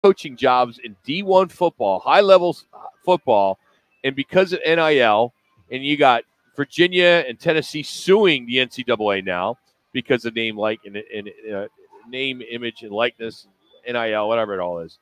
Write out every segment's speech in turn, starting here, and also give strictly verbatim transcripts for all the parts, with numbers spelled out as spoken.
coaching jobs in D one football, high-level football, and because of N I L, and you got Virginia and Tennessee suing the N C double A now because of name, like, and, and uh, name, image, and likeness, N I L, whatever it all is,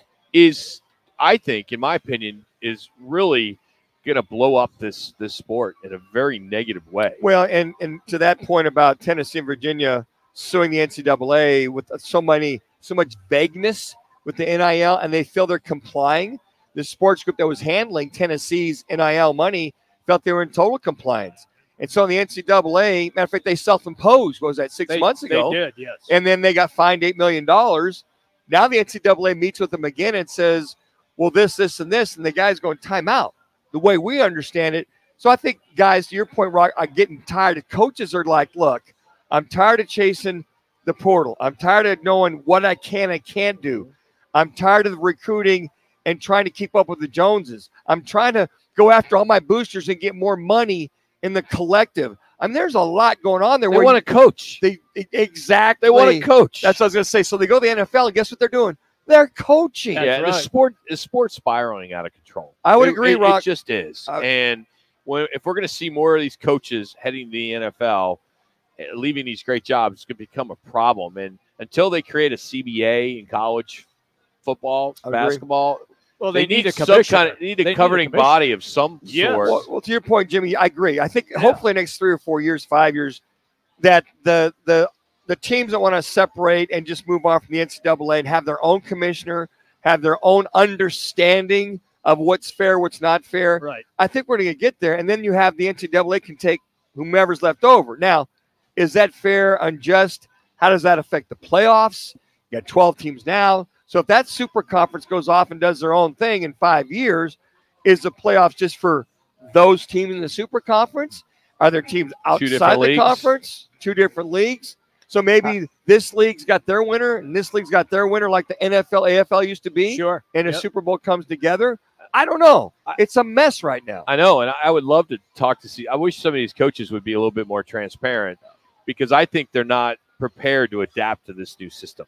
is, I think, in my opinion, is really going to blow up this this sport in a very negative way. Well, and, and to that point about Tennessee and Virginia suing the N C double A with so many, so much vagueness with the N I L, and they feel they're complying. The sports group that was handling Tennessee's N I L money felt they were in total compliance. And so the N C double A, matter of fact, they self-imposed, what was that, six they, months ago? They did, yes. And then they got fined eight million dollars. Now the N C double A meets with them again and says, well, this, this, and this, and the guy's going, time out, the way we understand it. So I think, guys, to your point, Rock, I'm getting tired. Coaches are like, look, I'm tired of chasing the portal. I'm tired of knowing what I can and can't do. I'm tired of recruiting and trying to keep up with the Joneses. I'm trying to go after all my boosters and get more money in the collective. I mean, there's a lot going on there. They want to coach. They exactly. They want to coach. That's what I was going to say. So they go to the N F L, and guess what they're doing? They're coaching. That's yeah, right. the sport the sport's spiraling out of control. I would it, agree, it, Rock. It just is. Uh, and when, if we're going to see more of these coaches heading to the N F L, leaving these great jobs, it's going to become a problem. And until they create a C B A in college football, basketball, well, they, they need, need a some kind of need a they governing need a body of some yes. sort. Well, well, to your point, Jimmy, I agree. I think yeah. hopefully next three or four years, five years, that the the the teams that want to separate and just move on from the N C double A and have their own commissioner, have their own understanding of what's fair, what's not fair. Right. I think we're going to get there. And then you have the N C double A can take whomever's left over. Now, is that fair, unjust? How does that affect the playoffs? You got twelve teams now. So if that super conference goes off and does their own thing in five years, is the playoffs just for those teams in the super conference? Are there teams outside the leagues. conference? Two different leagues? So maybe uh, this league's got their winner and this league's got their winner like the N F L, A F L used to be. Sure. And a yep. Super Bowl comes together. I don't know. It's a mess right now. I know, and I would love to talk to see. I wish some of these coaches would be a little bit more transparent because I think they're not prepared to adapt to this new system.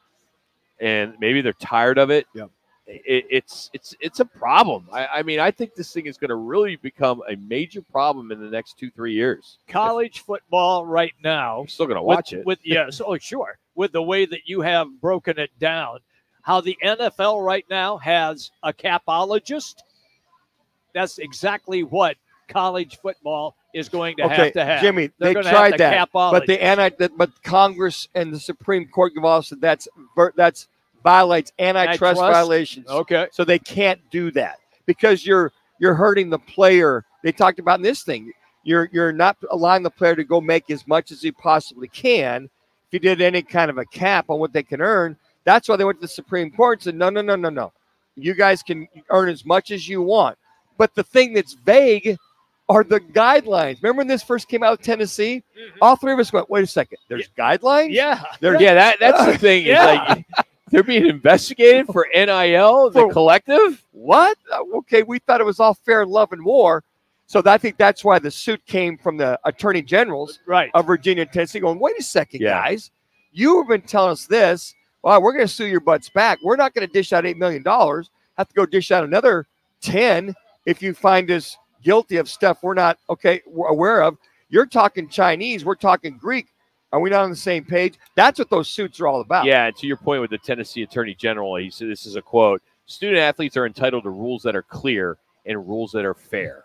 And maybe they're tired of it. Yep. It, it's it's it's a problem. I, I mean, I think this thing is going to really become a major problem in the next two, three years. College football right now. I'm still going to watch with, it. With yes, oh sure. With the way that you have broken it down, how the N F L right now has a capologist. That's exactly what college football is going to okay, have to have. Jimmy, They're they gonna tried have that, but the anti, but Congress and the Supreme Court have all said that's that's violates antitrust, Antitrust? violations. Okay, so they can't do that because you're you're hurting the player. They talked about in this thing. You're you're not allowing the player to go make as much as he possibly can. If you did any kind of a cap on what they can earn, that's why they went to the Supreme Court and said, no, no, no, no, no. You guys can earn as much as you want. But the thing that's vague are the guidelines. Remember when this first came out of Tennessee? Mm-hmm. All three of us went, wait a second, there's yeah. guidelines? Yeah. There's, yeah, that, that's the thing. Yeah. Is like they're being investigated for N I L, the for, collective? What? Okay, we thought it was all fair love and war. So I think that's why the suit came from the attorney generals right. of Virginia and Tennessee going, wait a second, yeah. guys. You have been telling us this. Well, we're going to sue your butts back. We're not going to dish out eight million dollars. Have to go dish out another ten if you find us guilty of stuff we're not okay we're aware of. You're talking Chinese. We're talking Greek. Are we not on the same page? That's what those suits are all about. Yeah, and to your point with the Tennessee Attorney General, he said this is a quote, student athletes are entitled to rules that are clear and rules that are fair.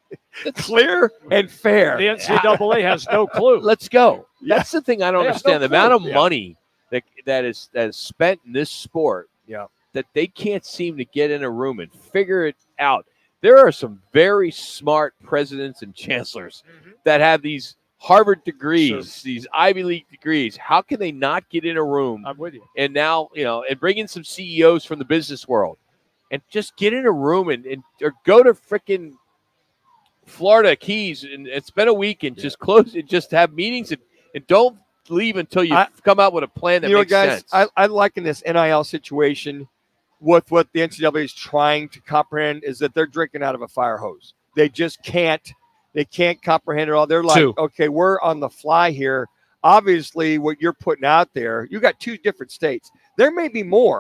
Clear and fair. The N C double A has no clue. Let's go. That's yeah. the thing I don't they understand. No the clue. amount of yeah. money that that is that is spent in this sport yeah. that they can't seem to get in a room and figure it out. There are some very smart presidents and chancellors mm-hmm. that have these Harvard degrees, sure. these Ivy League degrees. How can they not get in a room? I'm with you. And now, you know, and bring in some C E Os from the business world and just get in a room and, and or go to freaking Florida Keys and, and spend a week and yeah. just close and just have meetings and, and don't leave until you I, come out with a plan that you makes know, guys, sense. I, I liken this N I L situation with what the N C double A is trying to comprehend is that they're drinking out of a fire hose. They just can't, they can't comprehend it all. They're like, two. okay, we're on the fly here. Obviously, what you're putting out there, you got two different states. There may be more,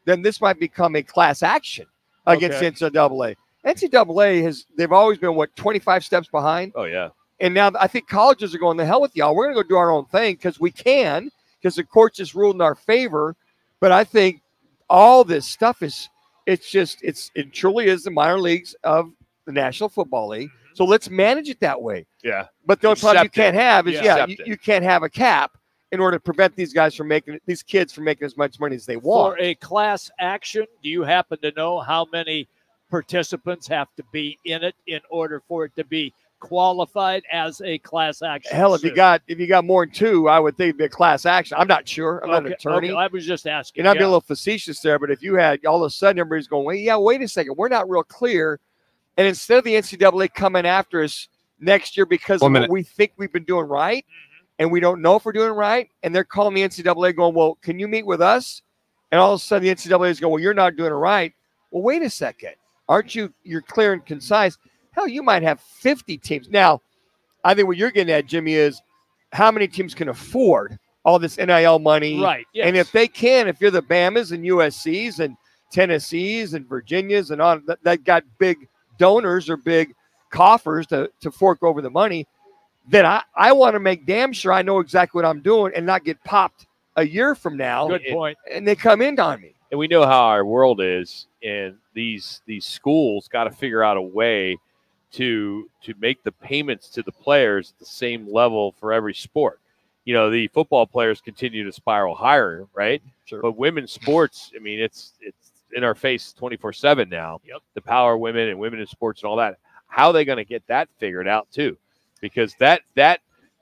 then this might become a class action against Okay. N C double A. N C double A has they've always been what twenty-five steps behind, Oh yeah. and now I think colleges are going the hell with y'all. We're going to go do our own thing because we can, because the court just ruled in our favor. But I think all this stuff is it's just it's it truly is the minor leagues of the National Football League. So let's manage it that way. Yeah. But the only problem you Accept it. can't have is Yeah. yeah, Accept you, it. you can't have a cap in order to prevent these guys from making these kids from making as much money as they want. For a class action, do you happen to know how many participants have to be in it in order for it to be qualified as a class action? Hell, if you suit? got if you got more than two, I would think it'd be a class action. I'm not sure. I'm not an Okay, attorney. okay, I was just asking. And I'd be yeah. a little facetious there, but if you had all of a sudden everybody's going, well, yeah, wait a second, we're not real clear. And instead of the N C double A coming after us next year because One of minute. what we think we've been doing right, and we don't know if we're doing it right, and they're calling the N C double A going, well, can you meet with us? And all of a sudden the N C double A is going, well, you're not doing it right. Well, wait a second. Aren't you, you're clear and concise. Hell, you might have fifty teams. Now, I think what you're getting at, Jimmy, is how many teams can afford all this N I L money? Right. Yes. And if they can, if you're the Bamas and U S Cs and Tennessees and Virginias and on that, that got big donors or big coffers to, to fork over the money, then I, I want to make damn sure I know exactly what I'm doing and not get popped a year from now. Good point. And they come in on me. And we know how our world is, and these these schools got to figure out a way to to make the payments to the players at the same level for every sport. You know, the football players continue to spiral higher, right? Sure. But women's sports, I mean, it's it's in our face twenty-four seven now. Yep. The power of women and women in sports and all that. How are they going to get that figured out too? Because that that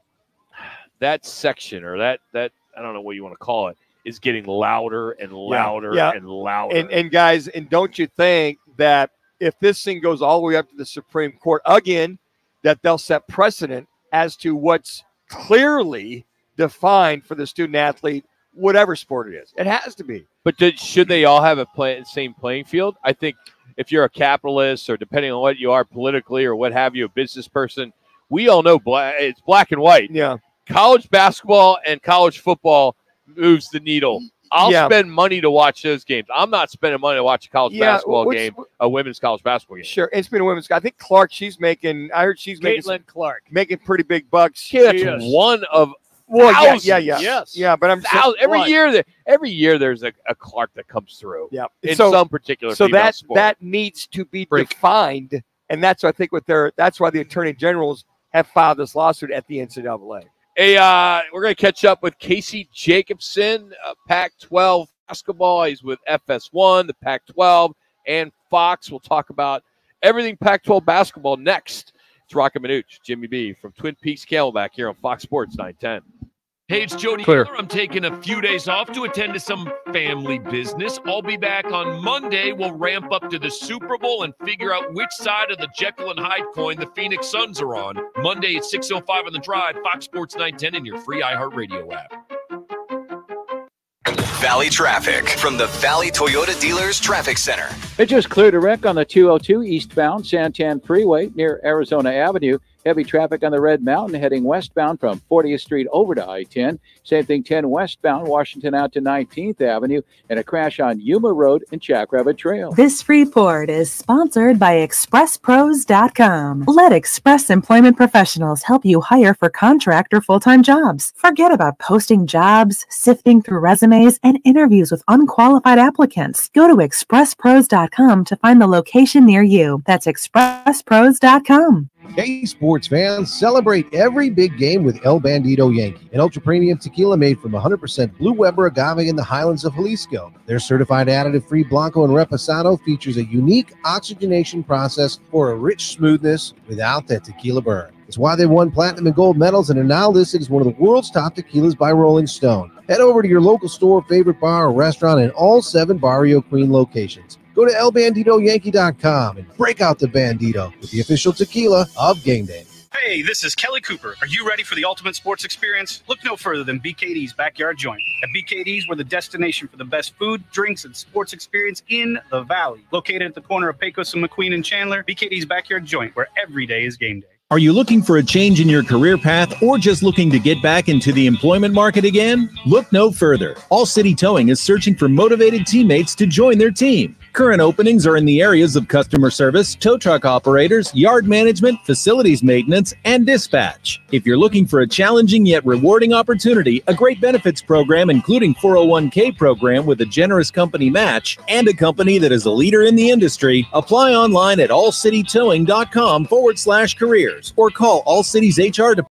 that section or that that I don't know what you want to call it is getting louder and louder yeah. and louder. And, and guys, and don't you think that if this thing goes all the way up to the Supreme Court again, that they'll set precedent as to what's clearly defined for the student athlete, whatever sport it is. It has to be. But did, should they all have a play, same playing field? I think if you're a capitalist or depending on what you are politically or what have you, a business person, we all know black, it's black and white. Yeah. College basketball and college football moves the needle. I'll Yeah. spend money to watch those games. I'm not spending money to watch a college Yeah, basketball which- game, a women's college basketball game. Sure. And speaking of women's, I think Clark, she's making, I heard she's making, some- Caitlin Clark. making pretty big bucks. Yeah, that's She is. one of Well, yeah, thousands. yeah, yeah. Yes. Yeah, but I'm Thousands. Every Right. year, there, every year there's a, a Clark that comes through yeah. in so, some particular so female that sport. that needs to be Break. defined, and that's I think what they're that's why the attorney generals have filed this lawsuit at the N C double A. Hey, uh, we're going to catch up with Casey Jacobson, uh, Pac twelve basketball. He's with F S one, the Pac twelve, and Fox. We'll talk about everything Pac twelve basketball next. It's Rocket Minuch, Jimmy B from Twin Peaks Camelback here on Fox Sports nine ten. Hey, it's Jody Clear. Miller. I'm taking a few days off to attend to some family business. I'll be back on Monday. We'll ramp up to the Super Bowl and figure out which side of the Jekyll and Hyde coin the Phoenix Suns are on. Monday at six oh five on The Drive, Fox Sports nine ten, and your free iHeartRadio app. Valley traffic from the Valley Toyota Dealers Traffic Center. It just cleared a wreck on the two oh two eastbound Santan Freeway near Arizona Avenue. Heavy traffic on the Red Mountain heading westbound from fortieth Street over to I ten. Same thing ten westbound Washington out to nineteenth Avenue. And a crash on Yuma Road and Jackrabbit Trail. This report is sponsored by express pros dot com. Let Express Employment Professionals help you hire for contract or full-time jobs. Forget about posting jobs, sifting through resumes, and interviews with unqualified applicants. Go to express pros dot com to find the location near you. That's express pros dot com. Hey, sports fans, celebrate every big game with El Bandito Yankee, an ultra-premium tequila made from one hundred percent Blue Weber agave in the highlands of Jalisco. Their certified additive-free Blanco and Reposado features a unique oxygenation process for a rich smoothness without that tequila burn. It's why they won platinum and gold medals and are now listed as one of the world's top tequilas by Rolling Stone. Head over to your local store, favorite bar, or restaurant in all seven Barrio Queen locations. Go to el bandito yankee dot com and break out the Bandito with the official tequila of Game Day. Hey, this is Kelly Cooper. Are you ready for the ultimate sports experience? Look no further than B K D's Backyard Joint. At B K D's, we're the destination for the best food, drinks, and sports experience in the Valley. Located at the corner of Pecos and McQueen and Chandler, B K D's Backyard Joint, where every day is game day. Are you looking for a change in your career path or just looking to get back into the employment market again? Look no further. All City Towing is searching for motivated teammates to join their team. Current openings are in the areas of customer service, tow truck operators, yard management, facilities maintenance, and dispatch. If you're looking for a challenging yet rewarding opportunity, a great benefits program including four oh one k program with a generous company match, and a company that is a leader in the industry, apply online at allcitytowing.com forward slash careers or call All City's H R department